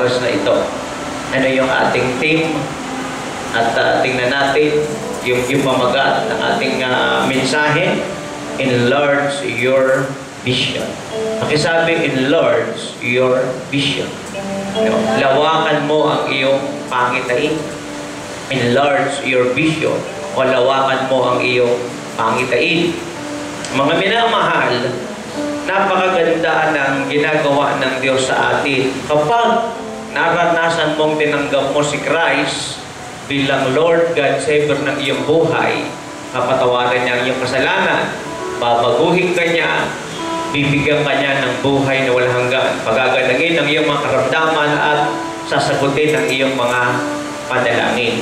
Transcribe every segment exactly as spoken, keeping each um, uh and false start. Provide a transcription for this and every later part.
oras na ito. Ano yung ating theme? At uh, tingnan natin yung, yung pamagat ng ating uh, mensahe. Enlarge your vision. Pakisabi, enlarge your vision. No? Lawakan mo ang iyong pangitain. Enlarge your vision. O lawakan mo ang iyong pangitain. Mga minamahal, napakaganda ng ginagawa ng Diyos sa atin. Kapag naranasan mong tinanggap mo si Christ bilang Lord God Savior ng iyong buhay, kapatawaran niya ang iyong kasalanan, babaguhin ka niya, bibigyan ka niya ng buhay na walang hanggan, pagagalangin ang iyong mga karamdaman at sasagutin ang iyong mga panalangin.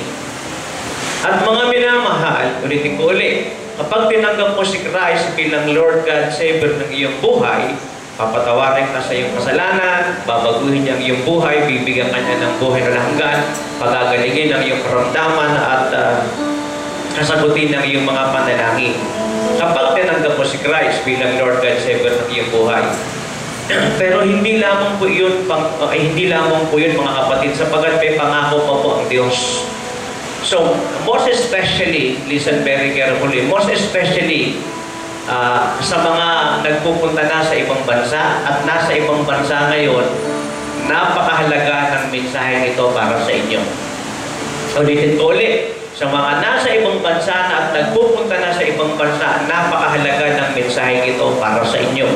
At mga minamahal, ulitin ko ulit, kapag tinanggap mo si Christ bilang Lord God Savior ng iyong buhay, papatawarin ka sa iyong kasalanan, babaguhin niya ang iyong buhay, bibigyan ka niya ng buhay na walang hanggan, pagagalingin ang iyong karamdaman at uh, sasagutin ang iyong mga panalangin. Kapag tinanggap mo si Christ bilang Lord God Savior ng iyong buhay. Pero hindi lamang po yun, pang, ay, hindi lamang po yun mga kapatid, sapagkat may pangako pa po ang Diyos. So, most especially, listen very carefully, most especially uh, sa mga nagpupunta na sa ibang bansa at nasa ibang bansa ngayon, napakahalaga ng mensahe nito para sa inyo. Ulitin ko ulit, sa mga nasa ibang bansa na at nagpupunta na sa ibang bansa, napakahalaga ng mensahe ito para sa inyo.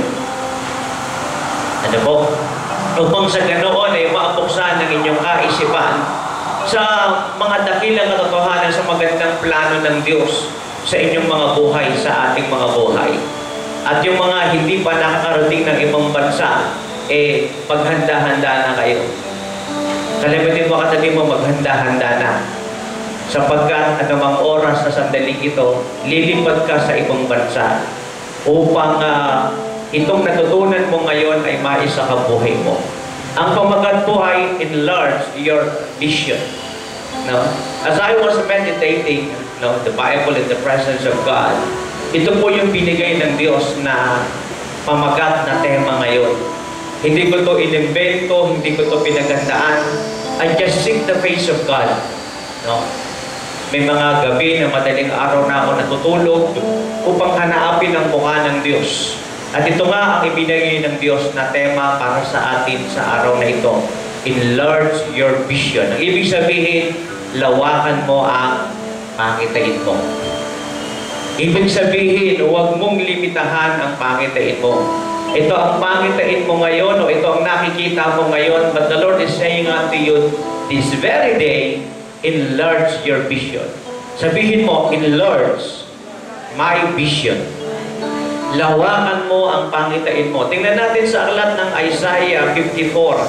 Ano po? Upang sa ganoon ay maabuksan ng inyong kaisipan sa mga dakilang katotohanan sa magandang plano ng Diyos sa inyong mga buhay, sa ating mga buhay. At yung mga hindi pa nakakarating ng ibang bansa, eh, paghanda-handa na kayo. Kalimutin mo katabi mo, maghanda-handa na. Sapagkat anumang oras na sandaling ito, lilipad ka sa ibang bansa upang uh, itong natutunan mo ngayon ay maisa ka buhay mo. Ang pamagat po ay enlarge your vision. No? As I was meditating no, the Bible in the presence of God, ito po yung binigay ng Diyos na pamagat na tema ngayon. Hindi ko to inimbento, hindi ko to pinagandaan. I just seek the face of God. No? May mga gabi na madaling araw na ako natutulog upang hanaapin ang mukha ng Diyos. At ito nga ang ibinigay ng Diyos na tema para sa atin sa araw na ito. Enlarge your vision. Ang ibig sabihin, lawakan mo ang pangitain mo. Ibig sabihin, huwag mong limitahan ang pangitain mo. Ito ang pangitain mo ngayon o ito ang nakikita mo ngayon. But the Lord is saying unto you, this very day, enlarge your vision. Sabihin mo, enlarge my vision. Lawakan mo ang pangitain mo. Tingnan natin sa aklat ng Isaiah fifty-four,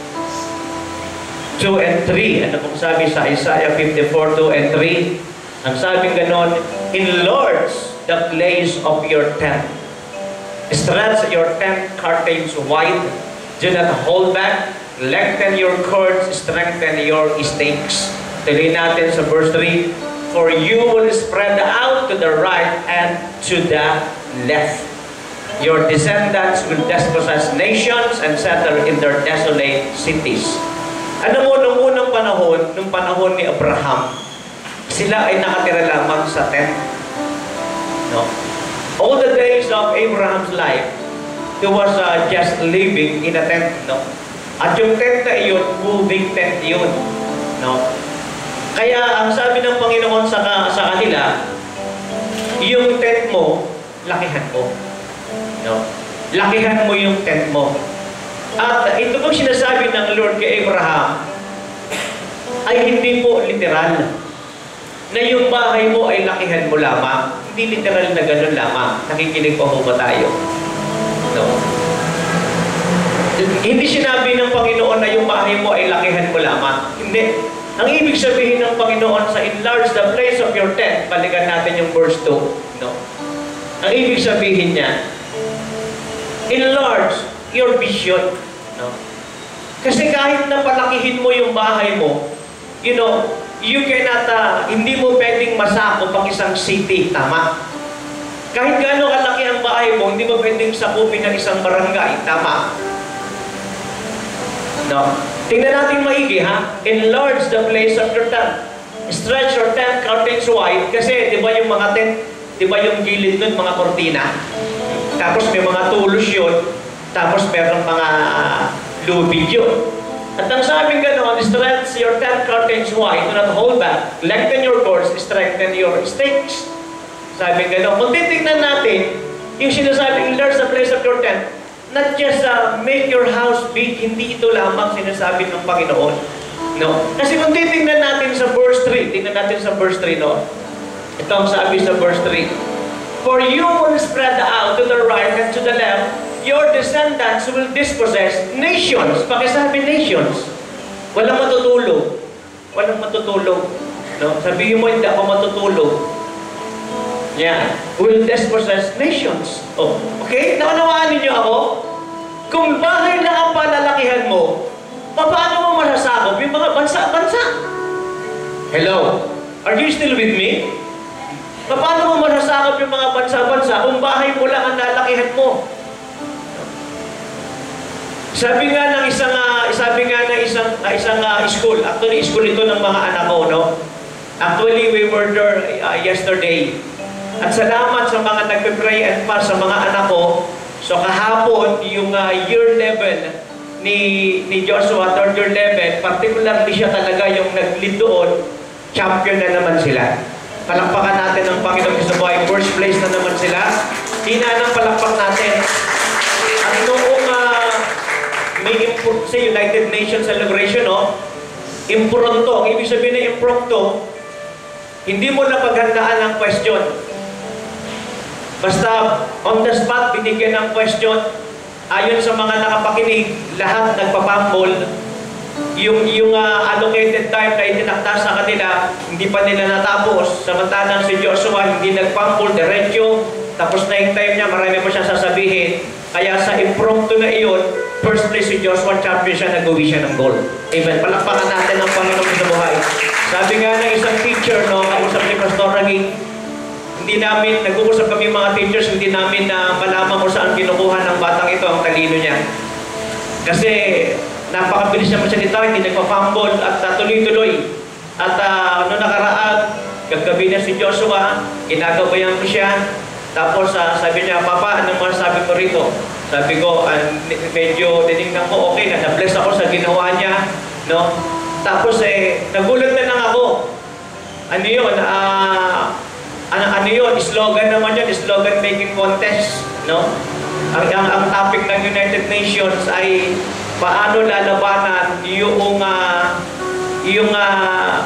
two and three. Ano kung sabi sa Isaiah fifty-four, two and three? Ang sabing ganon, enlarge the place of your tent. Stretch your tent curtains wide. Do not hold back. Lengthen your cords. Strengthen your stakes. Tuloy natin sa verse three. For you will spread out to the right and to the left. Your descendants will dispossess nations and settle in their desolate cities. Ano mo, nung unang panahon, nung panahon ni Abraham, sila ay nakatira lamang sa tent. No? All the days of Abraham's life, he was uh, just living in a tent. No? At yung tent na iyon, moving tent yun. No? Kaya ang sabi ng Panginoon sa, sa kanila, yung tent mo, lakihan mo. No? Lakihan mo yung tent mo. At ito pong sinasabi ng Lord kay Abraham, ay hindi po literal. Na yung bahay mo ay lakihan mo lamang. Hindi literal na ganun lamang. Nakikinig pa mo ba tayo? No? Hindi sinabi ng Panginoon na yung bahay mo ay lakihan mo lamang. Hindi. Ang ibig sabihin ng Panginoon sa enlarge the place of your tent, balikan natin yung verse two. No? Ang ibig sabihin niya, enlarge your vision. No? Kasi kahit na palakihin mo yung bahay mo, you know, you cannot, uh, hindi mo pwedeng masakop ang isang city, tama? Kahit gaano kalaki ang bahay mo, hindi mo pwedeng sakupin ng isang barangay, tama? No? Tingnan natin maigi, ha? Enlarge the place of your tent. Stretch your tent curtains wide. Kasi, di ba yung mga tent, di ba yung gilid nun, mga kortina? Tapos may mga tulos yun. Tapos meron mga lubid yun. At ang sabing gano'n, stretch your tent curtains wide, do not hold back. Lengthen your cords, strengthen your stakes. Sabing gano'n. Kung titignan natin, yung sinasabing enlarge the place of your tent, not just uh, make your house big, hindi ito lamang sinasabi ng Panginoon. No? Kasi kung titignan natin sa verse three, tingnan natin sa verse three, no? Ito ang sabi sa verse three. For you will spread out to the right and to the left, your descendants will dispossess nations. Pakisabi nations. Walang matutulog. Walang matutulog. No? Sabihin mo, hindi ako matutulog. Yeah. Will dispossess nations. Oh, okay? Nakanawaan ninyo ako? Kung bahay lang ang palalakihan mo, paano mo masasakop yung mga bansa-bansa? Hello? Are you still with me? Paano mo masasakop yung mga bansa-bansa kung bahay mo lang ang lalakihan mo? Sabi nga ng isang uh, sabi nga ng isang uh, isang uh, school, actually school ito ng mga anak ko, no? Actually we were there uh, yesterday. At salamat sa mga nagpe-pray and fast sa mga anak ko. So kahapon yung uh, year eleven ni ni Joshua, third year eleven, particularly siya talaga yung nag-lead doon. Champion na naman sila. Palakpakan natin ang Panginoon sa buhay. First place na naman sila. Hina ng palakpak natin. At noong uh, may sa United Nations celebration, no? Impronto. Ibig sabihin na impronto, hindi mo na paghandaan ng question. Basta on the spot, binigyan ng question. Ayon sa mga nakapakinig, lahat nagpapambol. Yung, yung uh, allocated time na itinakda sa kanila, hindi pa nila natapos. Samantalang si Joshua, hindi nagpambol, diretso. Tapos na yung time niya, marami pa siya sasabihin. Kaya sa impromptu na iyon, first place si Joshua, champion siya, nag-uwi siya ng gold. Amen. Palakpakan natin ang Panginoon sa buhay. Sabi nga ng isang teacher, no, kausap ni Pastor Raging, hindi namin, nag-uusap kami mga teachers, hindi namin na uh, malaman kung saan kinukuha ng batang ito ang talino niya. Kasi napakabilis niya magsalita, hindi nagpa-fumble at uh, tuloy-tuloy. At uh, ano nakaraan, gagabi na si Joshua, ginagabayan ko siya. Tapos uh, sabi niya, Papa, anong masasabi ko rito? Sabi ko, uh, medyo tinignan ko, okay na, na-bless ako sa ginawa niya. No? Tapos eh, nagulat na lang ako. Ano yun? Ah... Uh, Ano, ano yun? Slogan naman yun, slogan making contest, no? Ang, ang, ang topic ng United Nations ay paano lalabanan yung uh, yung uh,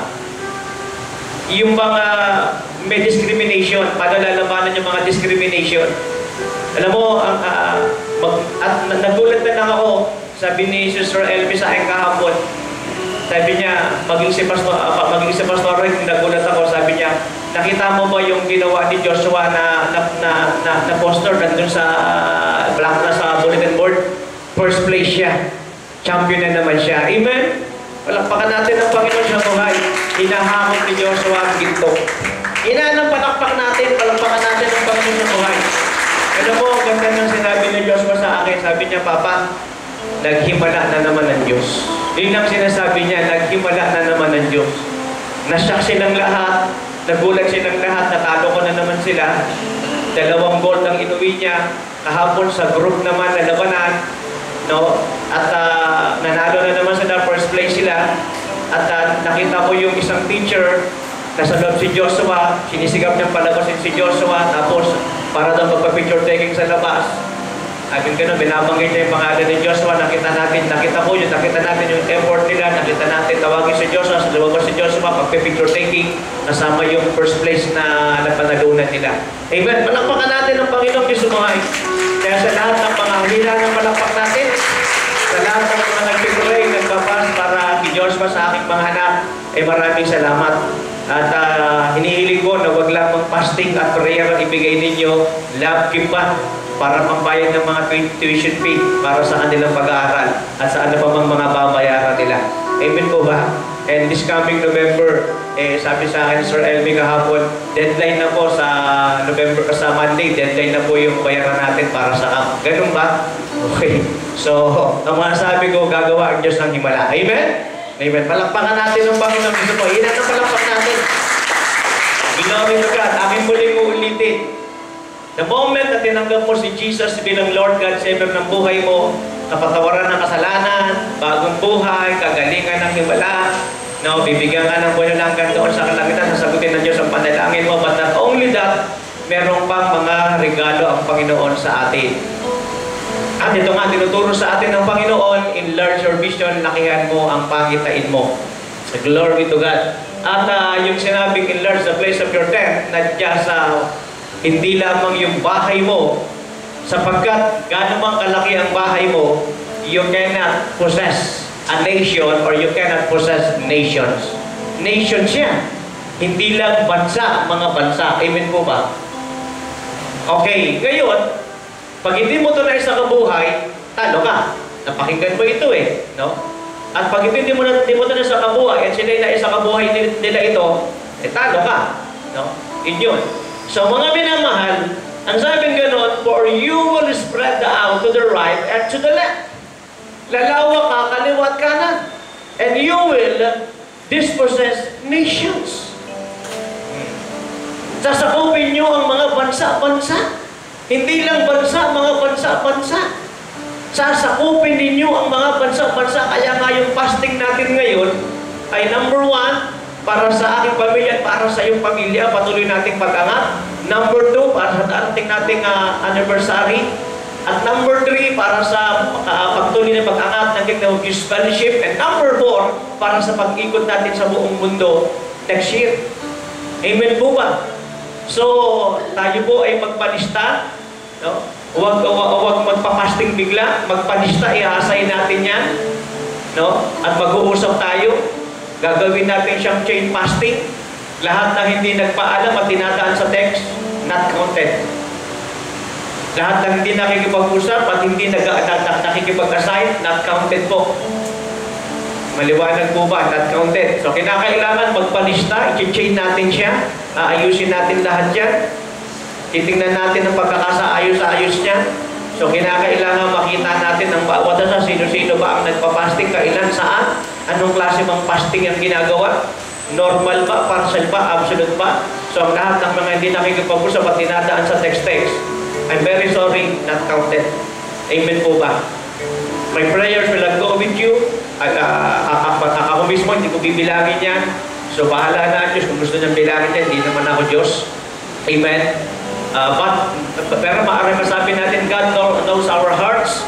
yung mga may discrimination, paano lalabanan yung mga discrimination. Alam mo, ang, uh, mag, at nagulat na lang ako, sabi ni Sister Elvis sa aking kahapon, sabi niya, maging si Pastor, uh, maging si Pastor Rick, nagulat ako, sabi niya, nakita mo ba yung ginawa ni Joshua na na, na, na, na poster nandun sa uh, black na sa bulletin board? First place siya. Champion na naman siya. Amen? Palakpakan natin ang Panginoon sa buhay. Hinahamon ni Joshua ang ginto. Ina ng palakpak natin, palakpakan natin ang Panginoon sa buhay. Alam mo, ganda ng sinabi ni Joshua sa akin. Sabi niya, Papa, naghimala na naman ng Diyos. Yun ang sinasabi niya, naghimala na naman ng Diyos. Nasyak silang lahat, nagulat silang lahat, natalo ko na naman sila. Dalawang gold ang inuwi niya. Kahapon sa group naman na labanan, no? At uh, nanalo na naman sila, first place sila. At uh, nakita ko yung isang teacher, nasa loob si Joshua, sinisigap niyang palabasin si Joshua, tapos para daw magpa-picture taking sa labas. Akin ganun, binabanggit niya yung pangalan ni Joshua, nakita natin, nakita ko yun, nakita natin yung effort nila, nakita natin, tawagin si Joshua, sa lumabas si Joshua, pagpe-picture taking, kasama yung first place na napanalunan nila. Amen. Palakpakan natin ang Panginoong Diyos sumahay. Kaya sa lahat ng mga hila ng palakpak natin, sa lahat ng mga nagpipray, nagpapas para kay Joshua sa aking mga anak, ay maraming salamat. At uh, hinihiling ko na wag lamang fasting at prayer ang ibigay ninyo, love gift pa, para pambayad ng mga tuition fee para sa kanilang pag-aaral at sa ano pa mang mga babayaran nila. Amen po ba? And this coming November, eh, sabi sa akin Sir Elmi kahapon, deadline na po sa November, sa Monday, deadline na po yung bayaran natin para sa camp. Ganun ba? Okay. So, ang masasabi ko, gagawa ang Diyos ng himala. Amen? Amen. Palakpakan natin ang Panginoon. Gusto mo, ilan ang palakpak natin? Glory to God. Aking muling uulitin. The moment na tinanggap mo si Jesus bilang Lord God, Savior ng buhay mo, kapatawaran ng kasalanan, bagong buhay, kagalingan ng himala, no, bibigyan ka ng buhay na hanggang doon sa kalangitan, sasagutin ng Diyos ang panalangin mo. But not only that, meron pang mga regalo ang Panginoon sa atin. At ito nga, tinuturo sa atin ng Panginoon, enlarge your vision, lakihan mo ang pangitain mo. Glory to God. At uh, yung sinabing enlarge the place of your tent, nadya sa hindi lamang yung bahay mo, sapagkat gano'n mang kalaki ang bahay mo, you cannot possess a nation or you cannot possess nations. Nations yan. Hindi lang bansa, mga bansa. Amen po ba? Okay, ngayon, pag hindi mo ito na isa kabuhay, talo ka. Napakinggan mo ito eh. No? At pag hindi mo na hindi mo ito na isa kabuhay, at sila na isa kabuhay nila ito, eh talo ka. No? Yun yun. So mga minamahal, ang sabing ganon, for you will spread out to the right and to the left. Lalawak ka, kaliwat kanan. And you will dispossess nations. Sasakupin nyo ang mga bansa-bansa. Hindi lang bansa, mga bansa-bansa. Sasakupin ninyo ang mga bansa-bansa. Kaya nga yung fasting natin ngayon ay number one, para sa aking pamilya at para sa iyong pamilya, patuloy nating pag-angat. Number two, para sa darating nating uh, anniversary. At number three, para sa uh, pagtuloy ng pag-angat ng Kingdom of Jesus Fellowship. And number four, para sa pag-ikot natin sa buong mundo next year. Amen po ba? So, tayo po ay magpanista. No? Huwag, huwag, huwag magpapasting bigla. Magpanista, ihasay natin yan. No? At mag-uusap tayo. Gagawin natin siyang chain fasting. Lahat na hindi nagpaalam at tinadaan sa text, not counted. Lahat na hindi nakikipag-usap at hindi nakikipag-assign, not counted po. Maliwanag po ba? Not counted. So, kinakailangan magpalista, i-chain natin siya, aayusin natin lahat yan, titingnan natin ang pagkakasaayos-ayos niya. So, kinakailangan makita natin ang bawat isa, sino-sino ba ang nagpa-fasting, kailan, saan, anong klase mang fasting ang ginagawa, normal ba, partial ba, absolute ba. So, ang lahat ng mga hindi nakikipag-usap at tinadaan sa text-text, I'm very sorry, not counted. Amen po ba? My prayers will not go with you. At, uh, ako mismo, hindi ko bibilangin yan. So, bahala na Diyos. Kung gusto niyang bilangin yan, hindi naman ako Diyos. Amen. Uh, but, pero maaaring masabi natin, God knows our hearts.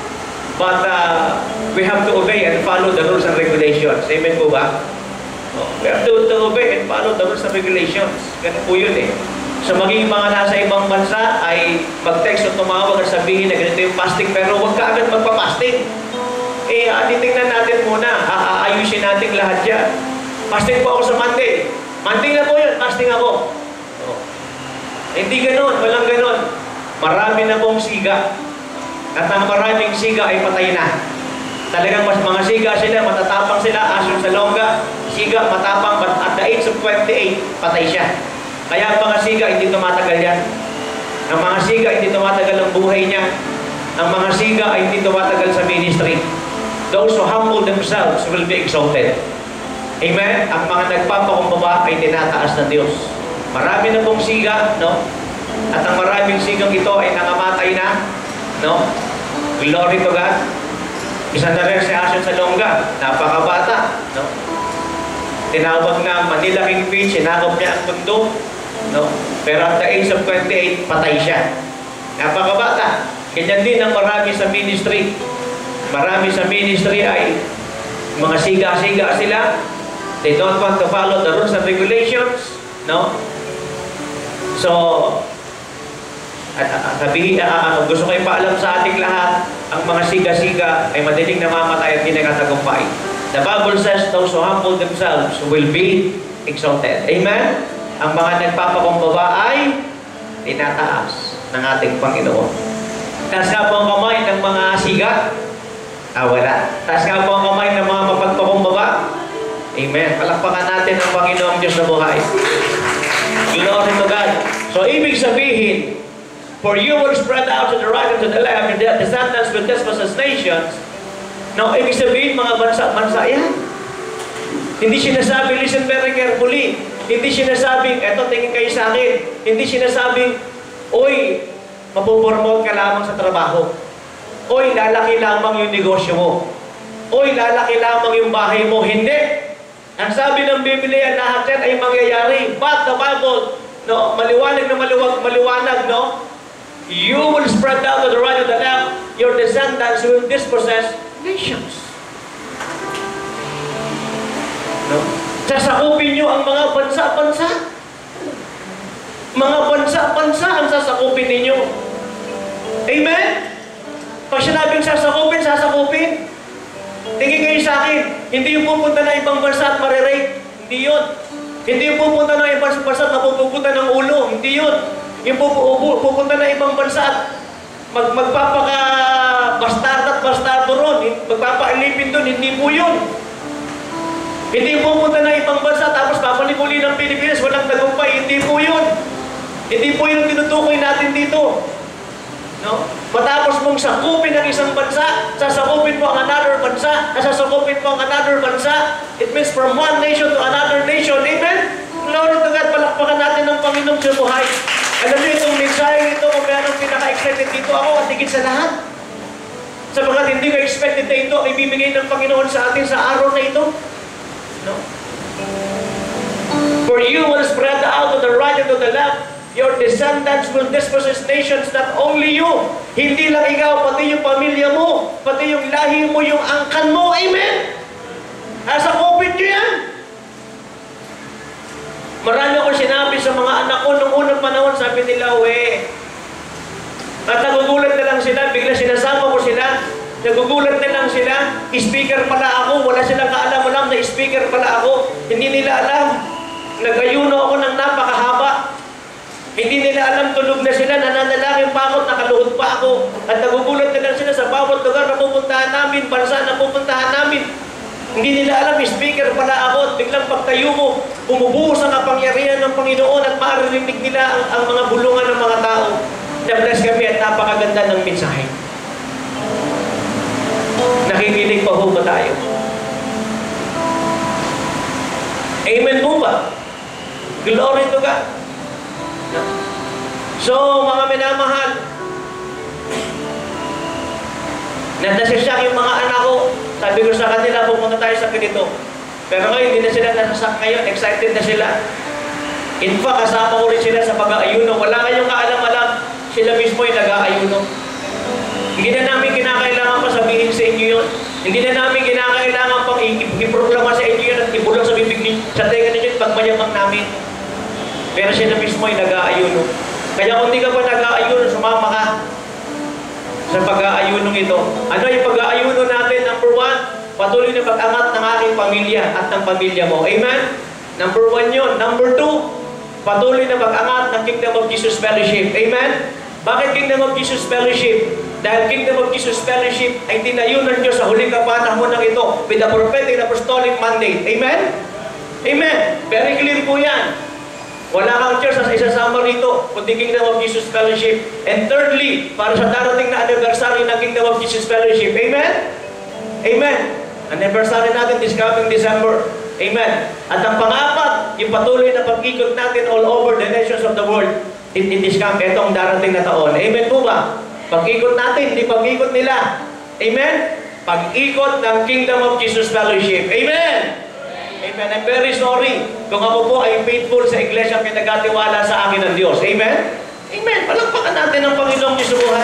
But uh, we have to obey and follow the rules and regulations. Amen po ba? Oh, we have to, to obey and follow the rules and regulations. Ganun po yun eh. So, maging mga nasa ibang bansa ay mag-text o tumawag at sabihin na ganito yung fasting, pero huwag ka agad magpa-fasting. Eh, uh, titignan natin muna, aayusin natin lahat dyan. Fasting po ako sa Monday. Monday na po yun, fasting ako. Oh. Hindi ganon, walang ganon. Marami na pong siga. At ang maraming siga ay patay na. Talagang mas mga siga sila, matatapang sila, asun sa longga. Siga, matapang, but at the age of twenty-eight, patay siya. Kaya ang mga siga, hindi tumatagal yan. Ang mga siga, hindi tumatagal ang buhay niya. Ang mga siga ay hindi tumatagal sa ministry. Those who humble themselves will be exalted. Amen? Ang mga nagpapakumbaba ay tinataas ng Diyos. Marami na pong siga, no? At ang maraming sigang ito ay nangamatay na, no? Glory to God. Isa na rin si Asun sa Longga, napakabata, no? Tinawag na Manila Kingfish, sinakop niya ang mundo, no? Pero at the age of twenty-eight, patay siya. Napakabata. Ganyan din ang marami sa ministry. Marami sa ministry ay mga siga-siga sila. They don't want to follow the rules and regulations, no? So, at, at, sabihin, uh, gusto ko ipaalam sa ating lahat, ang mga siga-siga ay madaling namamatay at hindi nakatagumpay. The Bible says, those who humble themselves will be exalted. Amen? Ang mga nagpapakumbaba ay tinataas ng ating Panginoon. Taas nga po ang kamay ng mga siga. Ah, wala. Taas nga po ang kamay ng mga mapagpakumbaba. Amen. Palakpakan natin ang Panginoong Diyos na buhay. Glory to God. So, ibig sabihin, For you will spread out to the right and to the left, and their descendants will dispossess nations. Now, ibig sabihin, mga bansa-bansa yan. Hindi sinasabi, listen very carefully. Hindi sinasabing, eto, tingin kayo sa akin. Hindi sinasabing, oy, mapupromote ka lamang sa trabaho. Oy, lalaki lamang yung negosyo mo. Oy, lalaki lamang yung bahay mo. Hindi. Ang sabi ng Biblia, lahat yan ay mangyayari. But the Bible, no, maliwanag na maliwag, maliwanag, no? You will spread out to the right and the left. Your descendants will dispossess nations. No? Sasakupin nyo ang mga bansa-bansa. Mga bansa-bansa ang sasakupin ninyo. Amen? Pag sinabing sasakupin, sasakupin. Tingin kayo sa akin, hindi yung pupunta na ibang bansa at marirate. Hindi yun. Hindi yung pupunta na ibang bansa at mapupupunta ng ulo. Hindi yun. Yung pupunta na ibang bansa at mag magpapaka-bastard at bastardo ron. Magpapa-ilipin doon. Hindi po yun. Hindi yung pupunta na ibang bansa tapos babalik uli ng Pilipinas. Walang tagumpay. Hindi po yun. Hindi po yun ang tinutukoy natin dito. No? Matapos mong sakupin ang isang bansa, sasakupin mo ang another bansa, sasakupin mo ang another bansa. It means from one nation to another nation. Amen? Glory to God, palakpakan natin ng Panginoong sa buhay. Alam niyo itong mensahe ito, kung meron pinaka-excited dito ako at higit sa lahat. Sapagat hindi ko expected na ito, ibibigay ng Panginoon sa atin sa araw na ito. No? For you will spread out to the right and to the left. Your descendants will dispossess nations, not only you. Hindi lang ikaw, pati yung pamilya mo, pati yung lahi mo, yung angkan mo. Amen? Nasa COVID nyo yan. Marami akong sinabi sa mga anak ko nung unang panahon, sabi nila, we. At nagugulat na lang sila, bigla sinasama ko sila. Nagugulat na lang sila, speaker pala ako, wala silang kaalam-alam na speaker pala ako. Hindi nila alam. Nag-ayuno ako ng napakahaba. Hindi nila alam, tulog na sila, nananalangin pa ako, nakaluhod pa ako. At nagugulat na lang sila sa bawat lugar na pupuntahan namin, bansa na pupuntahan namin. Hindi nila alam, speaker pala ako. At biglang pagtayo mo, bumubuhos ang kapangyarihan ng Panginoon at maririnig nila ang, ang mga bulungan ng mga tao. Na-bless kami at napakaganda ng mensahe. Nakikinig pa ho ba tayo? Amen po ba? Glory to God. So, mga minamahal, nadasasyak yung mga anak ko. Sabi ko sa kanila, pupunta tayo sa ganito. Pero ngayon, hindi na sila nasasak ngayon. Excited na sila. In fact, kasama ko rin sila sa pag-aayuno. Wala kayong kaalam-alam. Sila mismo yung nag-aayuno. Hindi na namin kinakailangan pa sabihin sa inyo yun. Hindi na namin kinakailangan pang iproklama sa inyo yun at ibulang sa bibig niyo. Sa tenga ninyo, pagmayamang namin. Pero sila mismo yung nag-aayuno. Kaya kung hindi ka pa nag-aayuno, sumama ka sa pag-aayunong ito. Ano yung pag-aayuno natin? Number one, patuloy na pag-angat ng aking pamilya at ng pamilya mo. Amen? Number one yun. Number two, patuloy na pag-angat ng Kingdom of Jesus Fellowship. Amen? Bakit Kingdom of Jesus Fellowship? Dahil Kingdom of Jesus Fellowship ay tinayunan nyo sa huling kapanahon ng ito with the prophetic and apostolic mandate. Amen? Amen? Very clear po yan. Wala kang church na isasama rito, kundi Kingdom of Jesus Fellowship. And thirdly, para sa darating na anniversary ng Kingdom of Jesus Fellowship. Amen? Amen. Anniversary natin this coming December. Amen. At ang pang-apat, yung patuloy na pag-ikot natin all over the nations of the world in, in this camp, itong darating na taon. Amen po ba? Pag-ikot natin, hindi pag-ikot nila. Amen? Pag-ikot ng Kingdom of Jesus Fellowship. Amen? Amen. I'm very sorry kung ako po ay faithful sa iglesia pinagkatiwala sa akin ng Diyos. Amen? Amen. Palakpakan natin ang Panginoong Diyos sa buhay.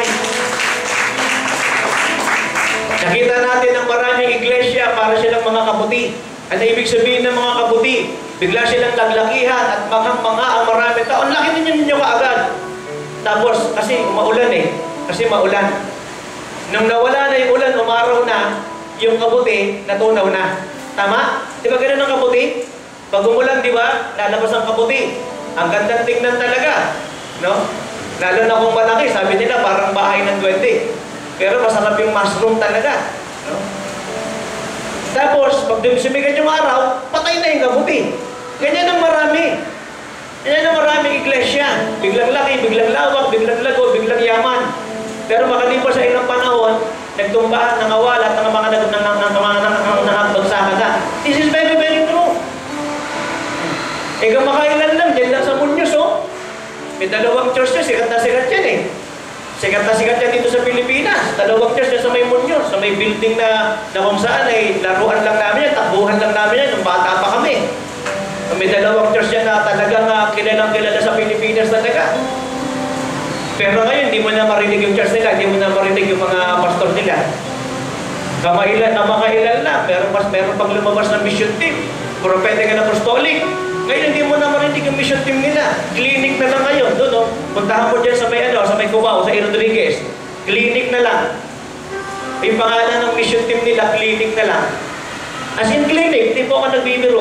Nakita natin ang maraming iglesia para silang mga kabuti. Ano ibig sabihin ng mga kabuti? Bigla silang naglakihan at manghang-mangha ang marami tao. Ang laki ninyo ninyo kaagad. Tapos, kasi maulan eh. Kasi maulan. Nung nawala na yung ulan, umaraw na, yung kabuti, natunaw na. Tama? Di ba ganun ang kabuti? Pag umulan, di ba? Lalabas ang kabuti. Ang gandang tingnan talaga. No? Lalo na kung malaki, sabi nila parang bahay ng twenty. Pero masarap yung mushroom talaga. No? Tapos, pag sumigat yung araw, patay na yung kabuti. Ganyan ang marami. Ganyan ang maraming iglesia. Biglang laki, biglang lawak, biglang lago, biglang yaman. Pero makalipas sa ilang panahon, nagtumbahan, nangawalat, ng mga nag ng ng mga nangagbagsakan na. This is very, very true. Eh, kamakailan lang, dyan lang sa Muñoz, oh. May dalawang church na, sikat na sikat yan eh. Sikat na sikat yan dito sa Pilipinas. Dalawang church na sa may Muñoz, sa may building na, na kung saan ay laruan lang namin yan, takbuhan lang namin yan, nung bata pa kami. May dalawang church yan na talagang uh, kilalang kilala sa Pilipinas talaga. Pero ngayon, hindi mo na marinig yung church nila, hindi mo na marinig yung mga pastor nila. Kamailan na mga ilan lang, pero mas meron pang lumabas na mission team. Prophetic and apostolic. Ngayon, hindi mo na marinig yung mission team nila. Clinic na lang ngayon. Doon, no? Puntahan mo dyan sa may, ano, sa may Cubao, sa Rodriguez. Clinic na lang. Yung pangalan ng mission team nila, clinic na lang. As in clinic, hindi po ako nagbibiro.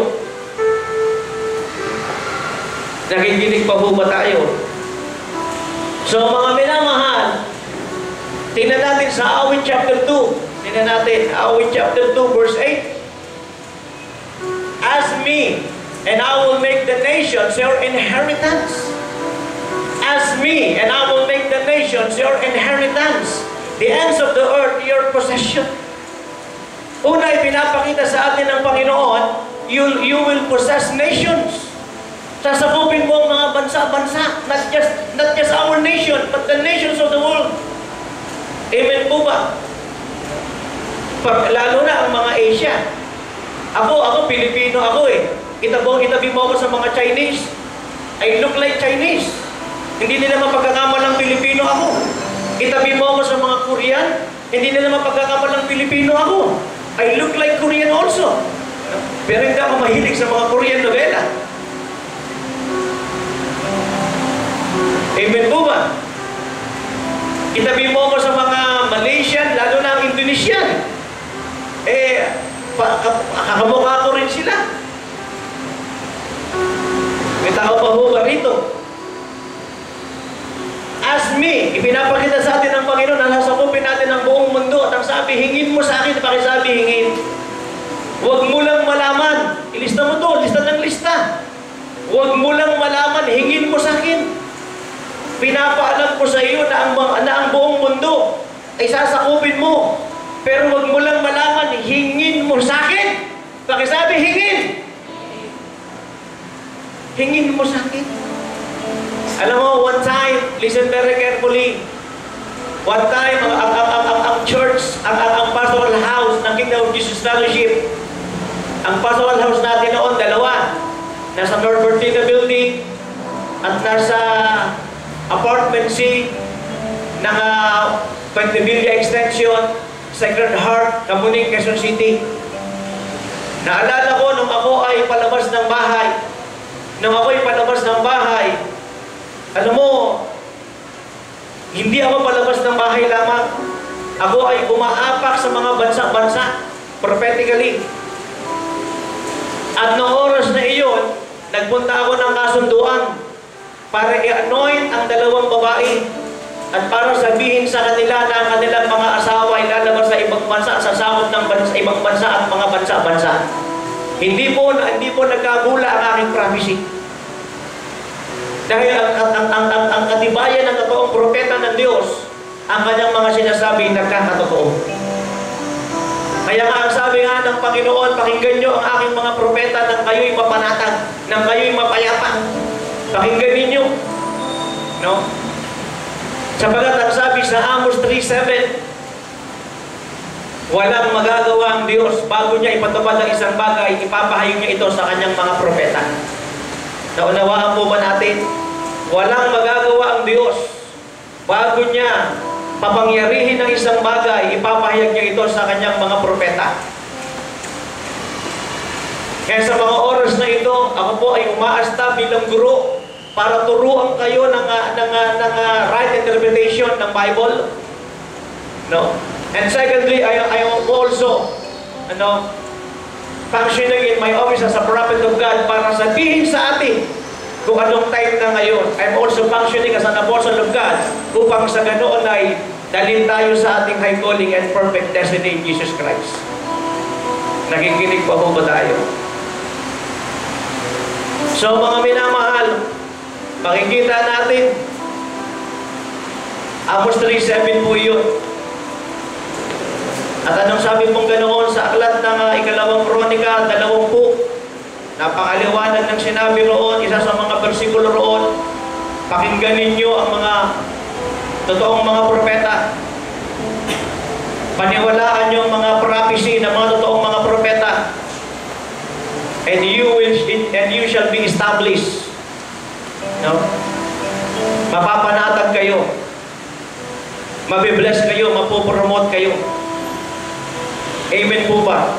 Nakikinig pa po ba tayo? So mga minamahal, tingnan natin sa Awit chapter two. Tingnan natin, Awit chapter two, verse eight. Ask me, and I will make the nations your inheritance. Ask me, and I will make the nations your inheritance. The ends of the earth your possession. Una, ipinapakita sa atin ng Panginoon, you, you will possess nations. Sasakupin mo ang mga bansa-bansa, not just, not just our nation, but the nations of the world. Amen po ba? Pag, lalo na ang mga Asia. Ako, ako, Pilipino ako eh. Itabi, itabi mo ako sa mga Chinese. I look like Chinese. Hindi nila mapagkakamalang Pilipino ako. Itabi mo ako sa mga Korean. Hindi nila mapagkakamalang Pilipino ako. I look like Korean also. Pero hindi ako mahilig sa mga Korean novela. Amen po ba? Itabi mo ko sa mga Malaysian, lalo na ang Indonesian. Eh, kakamukha ko rin sila. May tao pa ho ba rito? Ask me, ipinapakita sa atin ng Panginoon na nasakupin natin ang buong mundo at ang sabi, hingin mo sa akin, pakisabi, hingin. Huwag mo lang malaman. Ilista mo to, lista ng lista. Huwag mo lang malaman, hingin mo sa akin. Pinapaalam ko sa iyo na ang, na ang buong mundo ay sasakupin mo. Pero huwag mo lang malaman, hingin mo sa akin. Pakisabi, hingin. Hingin mo sa akin. Alam mo, one time, listen very carefully. One time, ang, ang, ang, ang, ang church, ang, ang, ang pastoral house ng Kingdom of Jesus Fellowship, ang pastoral house natin noon, dalawa. Nasa North Bertina Building at nasa Apartment C ng uh, Puente Villa Extension, Sacred Heart, Kamuning, Quezon City. Naalala ko nung ako ay palabas ng bahay, nung ako ay palabas ng bahay, alam mo, hindi ako palabas ng bahay lamang. Ako ay umaapak sa mga bansa-bansa, prophetically. At noong oras na iyon, nagpunta ako ng kasunduan para i-anoint ang dalawang babae at para sabihin sa kanila na ang kanilang mga asawa ay lalabas sa ibang bansa, sasakop ng bansa, ibang bansa at mga bansa-bansa. Hindi po, hindi po nagkagula ang aking prophecy. Dahil ang, ang, ang, ang, ang, ang katibayan ng totoong propeta ng Diyos, ang kanyang mga sinasabi nagkakatotoo. Kaya nga ang sabi nga ng Panginoon, pakinggan nyo ang aking mga propeta nang kayo'y mapanatag, nang kayo'y mapayapa. Pakinggan ninyo. No? Sapagat ang sabi sa Amos three seven, walang magagawa ang Diyos bago niya ipatupad ang isang bagay, ipapahayag niya ito sa kanyang mga propeta. Naunawaan po ba natin? Walang magagawa ang Diyos bago niya papangyarihin ng isang bagay, ipapahayag niya ito sa kanyang mga propeta. Kaya sa mga oras na ito, ako po ay umaasta bilang guro para turuan kayo ng, ng, ng, ng right interpretation ng Bible. No? And secondly, I, I am also ano, functioning in my office as a prophet of God para sabihin sa atin kung anong time na ngayon. I'm also functioning as an apostle of God upang sa ganoon ay dalhin tayo sa ating high calling and perfect destiny in Jesus Christ. Nakikinig pa po ba tayo? So mga minamahal, makikita natin Amos three seven po yun. At anong sabi pong ganoon sa aklat ng uh, ikalawang kronika, dalawampu? Napakaliwanag ng sinabi roon, isa sa mga bersikulo roon. Pakinggan ninyo ang mga totoong mga propeta. Paniwalaan nyo ang mga prophecy ng mga totoong mga propeta. And you will and you shall be established. No? Mapapanatag kayo. Mabibless kayo, mapopromote kayo. Amen po ba?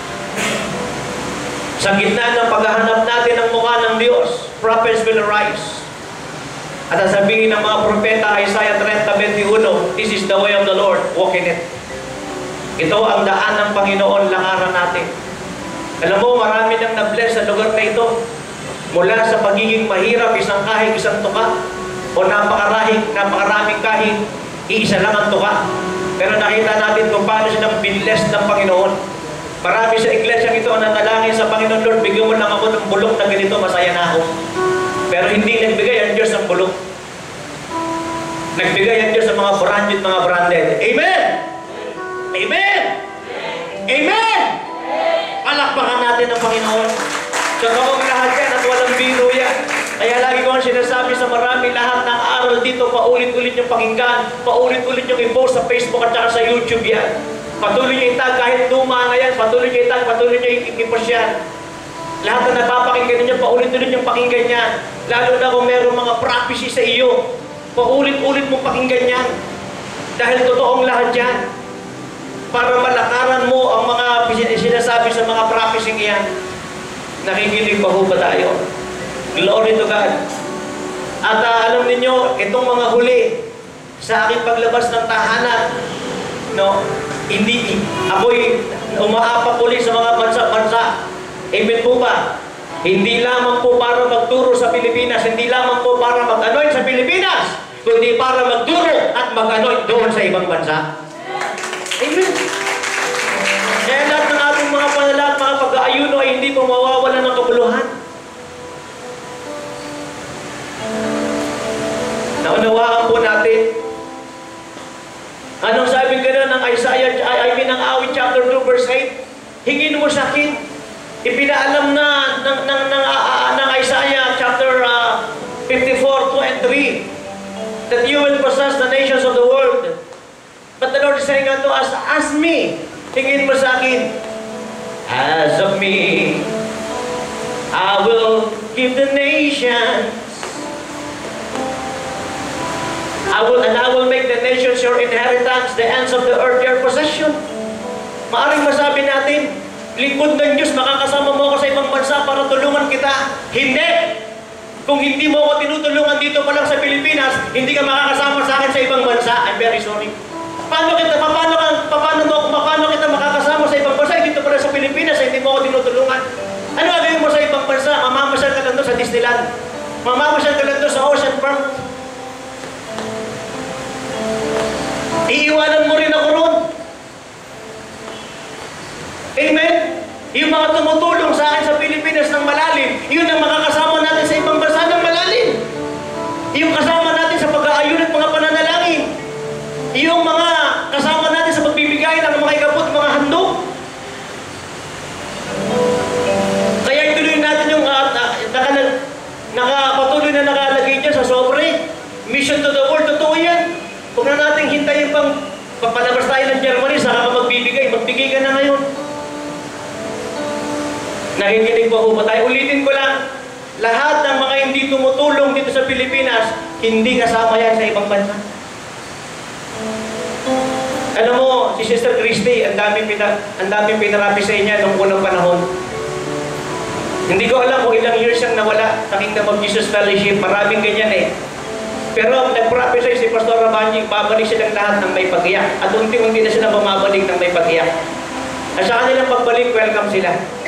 Sa gitna ng paghahanap natin ng mukha ng Diyos, prophets will arise. At sabihin ng mga propeta, Isaiah thirty twenty-one, this is the way of the Lord, walk in it. Ito ang daan ng Panginoon, langaran natin. Alam mo, marami nang na-bless sa lugar na ito. Mula sa pagiging mahirap, isang kahig, isang tuka, o napakarahing, napakaraming kahig, iisa lang ang tuka. Pero nakita natin kung paano silang binless ng Panginoon. Marami sa iglesia ito ang nanalangin sa Panginoon, Lord, bigyan mo lang ako ng bulok na ganito, masaya na ako. Pero hindi nagbigay ang Diyos ng bulok. Nagbigay ang Diyos ng mga branded, mga branded. Amen! Amen! Amen! Palakpakan natin ang Panginoon. Totoong lahat yan at walang biro yan. Kaya lagi ko ang sinasabi sa marami, lahat ng aral dito, paulit-ulit yung pakinggan, paulit-ulit yung i-post sa Facebook at saka sa YouTube yan. Patuloy nyo itag kahit luma na yan, patuloy nyo itag, patuloy nyo i-post yan. Lahat na napapakinggan ninyo, paulit-ulit yung pakinggan yan. Lalo na kung meron mga prophecy sa iyo, paulit-ulit mong pakinggan yan. Dahil totoong lahat yan. Para malakaran mo ang mga sinasabi sa mga prophecy yan. Nakikinig pa ho ba tayo? Glory to God. At uh, alam niyo, itong mga huli sa aking paglabas ng tahanan, no, hindi, ako'y umaapa puli sa mga bansa-bansa. Amen po ba? Hindi lamang po para magturo sa Pilipinas, hindi lamang po para mag-anoint sa Pilipinas, kundi para magturo at mag-anoint doon sa ibang bansa. Amen. Kaya lahat ng ating mga panalangin, mga pag-aayuno ay hindi po mawawala ng kabuluhan. Naunawaan po natin. Anong sabi gano'n ng Isaiah, I mean ng Awit chapter two verse eight? Hingin mo sa akin. Ipinaalam na ng, ng, ng, uh, ng Isaiah chapter uh, fifty-four, two and three that you will possess the nations of the world. But the Lord is saying unto us, ask me. Hingin mo sa akin. As of me, I will give the nations. I will, and I will make the nations your inheritance, the ends of the earth your possession. Maaring masabi natin, lingkod ng Diyos, makakasama mo ako sa ibang bansa para tulungan kita. Hindi! Kung hindi mo ako tinutulungan dito pa lang sa Pilipinas, hindi ka makakasama sa akin sa ibang bansa. I'm very sorry. Paano kita, paano, paano, mo, paano kita makakasama sa ibang bansa, dito pa lang sa Pilipinas, hindi mo ako tinutulungan? Ano gagawin mo sa ibang bansa? Mamamasyal ka lang doon sa Disneyland. Mamamasyal ka lang doon sa Ocean Park. Iiwanan mo rin ako ron. Amen? Yung mga tumutulong sa akin sa Pilipinas ng malalim, yun ang makakasama natin sa ibang bansa ng malalim. Yung kasama natin sa pag-aayun at mga pananalangin. Yung mga kasama natin sa pagbibigay ng mga ikapot, mga handog. Kaya ituloy natin yung uh, naka, nakapatuloy na nakalagay dyan sa sobre. Mission to the world, totoo yan. Kung na natin hintayin pang papalabas tayo ng Germany, saka ka magbibigay, magbigay ka na ngayon. Nakikinig po ba tayo? Ulitin ko lang, lahat ng mga hindi tumutulong dito sa Pilipinas, hindi kasama yan sa ibang bansa. Alam mo, si Sister Christy, ang daming, pina, ang daming pinarapi sa inyo nung unang panahon. Hindi ko alam kung ilang years siyang nawala sa Kingdom of Jesus Fellowship. Maraming ganyan eh. Pero nag-prophesy si Pastor Rabanyi, babalik silang lahat ng may pag-iyak. At unti-unti na sila bumabalik ng may pag-iyak. At sa kanilang pagbalik, welcome sila.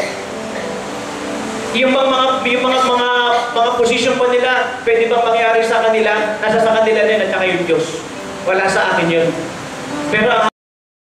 Yung mga, yung mga, mga, mga position pa nila, pwede bang mangyari sa kanila, nasa sa kanila din at saka yung Diyos. Wala sa akin yun. Pero ang